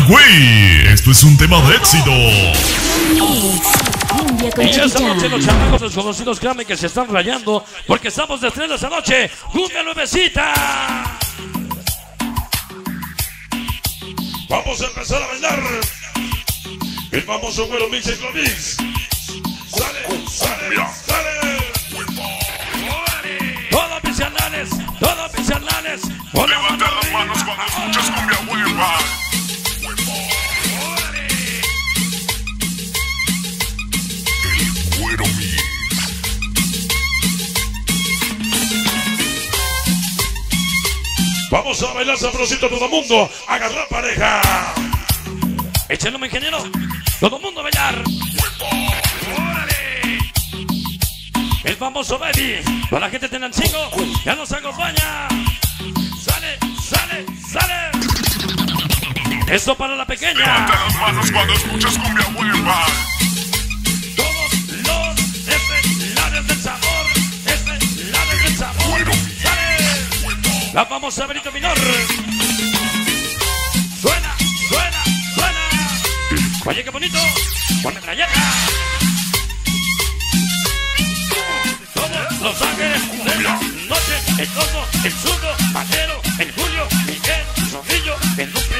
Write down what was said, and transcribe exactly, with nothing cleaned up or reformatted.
güey. Esto es un tema de éxito. Y esta noche los chamacos desconocidos, créanme que se están rayando, porque estamos de estreno esta noche. ¡Cumbia nuevecita! Vamos a empezar a bailar el famoso güero mix en mix. Sale, sale, sale. Todos mis canales, todos mis canales. Levanta las manos cuando escuchas cumbia hueva. El güero mix. Vamos a bailar sabrosito todo el mundo. Agarrar pareja. Échenlo, mi ingeniero. Todo el mundo a bailar. ¡Órale! El famoso baby. Para la gente tengan chingo. Ya nos acompaña. Sale, sale, sale. Esto para la pequeña. Levanta las manos cuando escuchas cumbia hueva. Todos los estelares del sabor. Estelares del sabor. Sale. La famosa Benito Minor. Suena, suena, suena. Oye, qué bonito. Ponme trayeta. Todos los ángeles de la noche. El Coco, el Zurdo, Matero, el Julio, Miguel, Zorrillo, el Duque.